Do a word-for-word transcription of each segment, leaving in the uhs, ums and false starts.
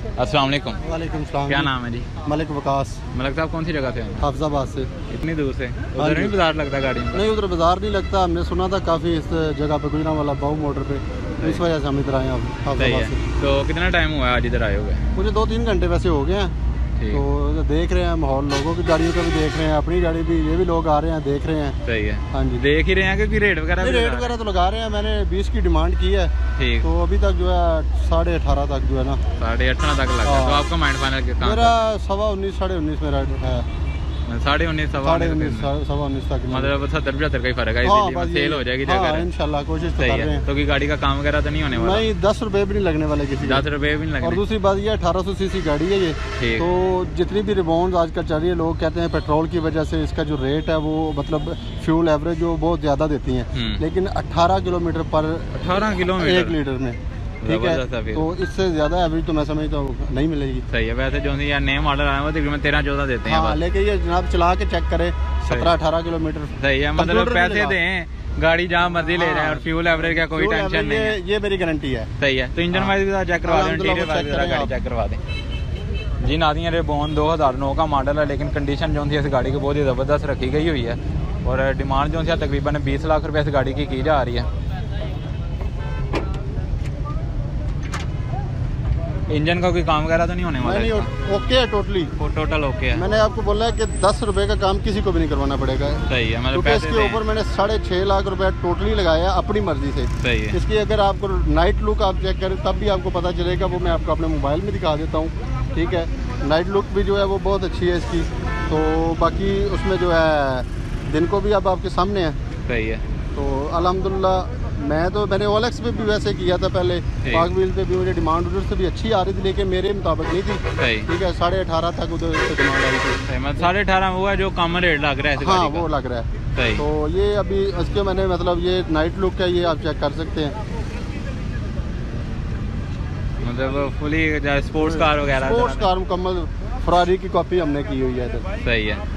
अस्सलाम वालेकुम। वालेकुम सलाम। क्या नाम है जी? मलिक वकास। मलिक साहब कौन सी जगह से? हाफिजाबाद से। इतनी दूर से? उधर नहीं बाजार लगता गाड़ी में? नहीं, उधर बाजार नहीं लगता। हमने सुना था काफ़ी इस जगह पे गुजरा वाला बाहू मोटर पे, इस वजह से हम इधर आए हैं हाफिजाबाद से। तो कितना टाइम हुआ है आज इधर आए हुए? मुझे दो तीन घंटे वैसे हो गए हैं। तो देख रहे हैं माहौल, लोगों की गाड़ियों का भी देख रहे हैं, अपनी गाड़ी भी, ये भी लोग आ रहे हैं, देख रहे हैं। सही है। हाँ जी, देख ही रहे हैं क्योंकि रेट वगैरह रेट वगैरह तो लगा रहे हैं। मैंने बीस की डिमांड की है, ठीक। तो अभी तक जो है साढ़े अठारह तक जो है ना, साढ़े अठारह तक लगा। तो आपका माइंड फाइनल मेरा सवा उन्नीस साढ़े उन्नीस मेरा है। साढ़े उन्नीस साढ़े उन्नीस सवा उन्नीस तक मतलब सत्तर पचहत्तर का ही फर्क है। हाँ, सेल हो जाएगी जगह। इंशाल्लाह कोशिश तो कर रहे हैं। तो की गाड़ी का काम वगैरह तो नहीं होने वाला? नहीं, दस रुपए भी नहीं लगने वाले किसी। दस रुपए भी नहीं लगने। और दूसरी बात ये अठारह सौ सीसी गाड़ी है ये, तो जितनी भी रिबॉन्ड आजकल चल रही है, लोग कहते हैं पेट्रोल की वजह से इसका जो रेट है वो मतलब फ्यूल एवरेज जो बहुत ज्यादा देती है, लेकिन अठारह किलोमीटर पर अठारह किलोमीटर एक लीटर में, ठीक है। तो इससे ज्यादा एवरेज तो मैं समझता हूँ नहीं मिलेगी। सही है। वैसे जो यार नए मॉडल आए हैं तकरीबन तेरह चौदह देते हैं। हाँ, लेकिन ये जनाब चला के चेक करे सत्रह अठारह किलोमीटर। सही है, मतलब पैसे दें, गाड़ी जहाँ मर्जी ले रहे हैं और फ्यूल एवरेज का कोई टेंशन नहीं है। ये मेरी गारंटी है। सही है। तो इंजन वाइज भी चेक करवा दें, इंटीरियर वाइज भी गाड़ी चेक करवा दें जी। नादिया रिबॉन दो हज़ार नौ का मॉडल है, लेकिन कंडीशन जो थी इस गाड़ी की बहुत ही ज़बरदस्त रखी गई हुई है और डिमांड जो थी तकरीबन बीस लाख रुपये इस गाड़ी की की जा रही है। इंजन का कोई काम वगैरह तो नहीं होने वाला? नहीं, ओके है, टोटली टोटल ओके है। मैंने आपको बोला है कि दस रुपए का काम किसी को भी नहीं करवाना पड़ेगा। सही है। मतलब क्योंकि इसके ऊपर मैंने साढ़े छः लाख रुपए टोटली लगाया अपनी मर्जी से। सही है। इसकी अगर आपको नाइट लुक आप चेक करें तब भी आपको पता चलेगा, वो मैं आपको अपने मोबाइल में दिखा देता हूँ, ठीक है। नाइट लुक भी जो है वो बहुत अच्छी है इसकी। तो बाकी उसमें जो है दिन को भी अब आपके सामने है। सही है। तो अल्हम्दुलिल्लाह मैं तो मैंने ओलेक्स पे भी वैसे किया था पहले, पाक व्हील पे भी मुझे डिमांड उधर से भी अच्छी आ रही थी, लेकिन मेरे मुताबिक नहीं थी, ठीक है। साढ़े अठारह तक उधर से डिमांड आई थी। साढ़े अठारह में हुआ जो कम रेट लग रहा है। हाँ, वो लग रहा है। सही। तो ये अभी इसके मैंने मतलब ये नाइट लुक है, ये आप चेक कर सकते हैं। मतलब फुली स्पोर्ट्स कार वगैरह, स्पोर्ट्स कार मुकम्मल फरारी की कॉपी हमने की हुई है इधर। सही है।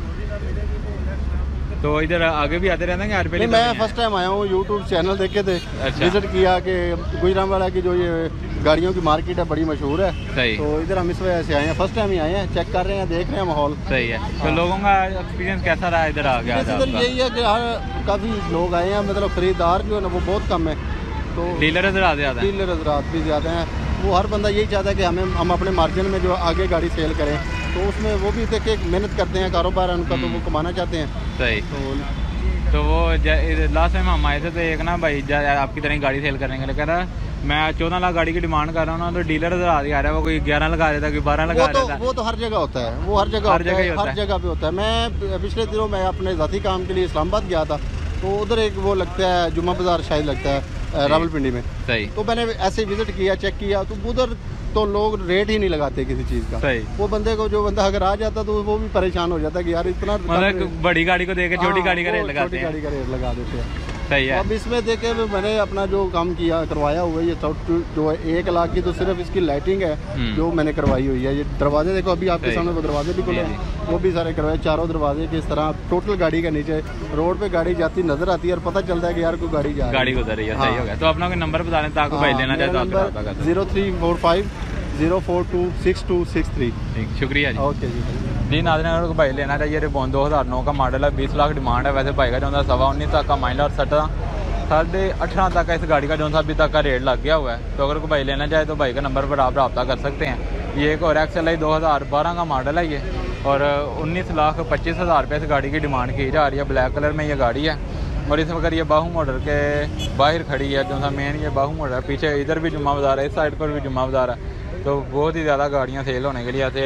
तो इधर आगे भी आते रहते हैं? नहीं, मैं फर्स्ट टाइम आया हूँ, यूट्यूब चैनल देखे थे। अच्छा। विजिट किया कि गुजरांवाला की जो ये गाड़ियों की मार्केट है बड़ी मशहूर है। सही। तो इधर हम इस वजह से आए हैं, फर्स्ट टाइम ही आए हैं, चेक कर रहे हैं, देख रहे हैं माहौल। सही है। तो लोगों का एक्सपीरियंस कैसा रहा इधर आ गया? इधर यही है कि हाँ काफ़ी लोग आए हैं, मतलब खरीदार जो है ना वो बहुत कम है। तो डीलर हजरात ज़्यादा डीलर हजरात भी ज़्यादा हैं। वो हर बंदा यही चाहता है कि हमें हम अपने मार्जिन में जो आगे गाड़ी सेल करें, तो उसमें वो भी देखिए मेहनत करते हैं, कारोबार उनका, तो वो कमाना चाहते हैं। सही। तो तो वो लास्ट टाइम हम आए थे तो एक ना भाई आपकी तरह गाड़ी सेल करने के लिए कह रहा मैं चौदह लाख गाड़ी की डिमांड कर रहा हूँ ना, तो डीलर आ रहा है वो कोई ग्यारह लगा रहा था, कोई बारह लगा रहा था। वो तो हर जगह होता है, वो हर जगह हर जगह हर जगह पे होता है। मैं पिछले दिनों मैं अपने ज़ाती काम के लिए इस्लामाबाद गया था, तो उधर एक वो लगता है जुम्मा बाजार शायद लगता है रावलपिंडी में। सही। तो मैंने ऐसे विजिट किया, चेक किया, तो उधर तो लोग रेट ही नहीं लगाते किसी चीज का। सही। वो बंदे को जो बंदा अगर आ जाता तो वो भी परेशान हो जाता कि यार इतना मतलब बड़ी गाड़ी को देके छोटी गाड़ी का रेट लगाते हैं। छोटी गाड़ी का रेट लगा देते हैं। सही है। अब इसमें देखे मैंने अपना जो काम किया करवाया हुआ है, ये जो एक लाख की तो सिर्फ इसकी लाइटिंग है जो मैंने करवाई हुई है। ये दरवाजे देखो अभी आपके सामने वो दरवाजे भी खुले हैं, वो भी सारे करवाए, चारों दरवाजे किस तरह टोटल गाड़ी के नीचे रोड पे गाड़ी जाती नजर आती है और पता चलता है कि यार कोई गाड़ी जा गाड़ी गुजर रही है। सही हो गया। तो अपना कोई नंबर बता दें ताकि भाई लेना चाहे तो zero three four five zero four two six two six three. ठीक, शुक्रिया जी। ओके जी जी। नाज़रीन अगर भाई लेना चाहिए रिबॉन दो हज़ार नौ का मॉडल है, बीस लाख डिमांड है। वैसे भाई का जो सवा उन्नीस तक का माइल और सत्रह साढ़े अठारह तक का इस गाड़ी का जो सा अभी तक का रेट लग गया हुआ है। तो अगर कोई भाई लेना चाहे तो भाई का नंबर पर आप रब्ता कर सकते हैं। ये एक और एक्स एल आई दो हज़ार बारह का मॉडल है ये, और उन्नीस लाख पच्चीस हज़ार रुपये इस गाड़ी की डिमांड की जा रही है। ब्लैक कलर में ये गाड़ी है और इस वक्त ये बाहू मोटर के बाहर खड़ी है, जो सा मेन ये बाहू मोटर है। पीछे इधर भी जुम्मा बाजार है, इस साइड पर भी जुम्मा बाजार है। तो बहुत ही ज़्यादा गाड़ियाँ सेल होने के लिए आते,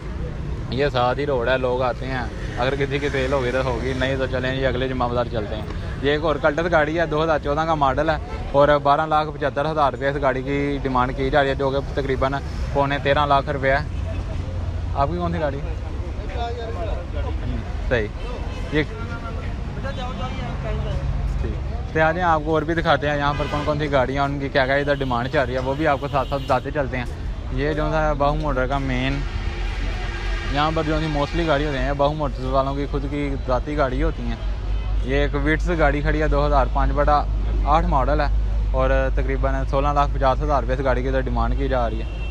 ये साथ ही रोड है, लोग आते हैं। अगर किसी की सेल होगी तो होगी, नहीं तो चलें जी अगले जुम्मा बाजार चलते हैं। ये एक और कल्टस गाड़ी है, दो हज़ार चौदह का मॉडल है और बारह लाख पचहत्तर हज़ार रुपये इस गाड़ी की डिमांड की जा रही है, जो कि तकरीबन पौने तेरह लाख रुपये है। आपकी कौन सी गाड़ी? सही। ये तो आ जाए आपको और भी दिखाते हैं यहाँ पर कौन कौन सी गाड़ियाँ, उनकी क्या क्या इधर डिमांड चल रही है, वो भी आपको साथ साथ बताते चलते हैं। ये जो है बाहू मोटर का मेन, यहाँ पर जो मोस्टली गाड़ी होती हैं बाहू मोटर्स वालों की खुद की ज़ाती गाड़ी होती हैं। ये एक विट्स गाड़ी खड़ी है, दो हज़ार पाँच बटा आठ मॉडल है और तकरीबन सोलह लाख पचास हज़ार रुपये इस गाड़ी की इधर डिमांड की जा रही है।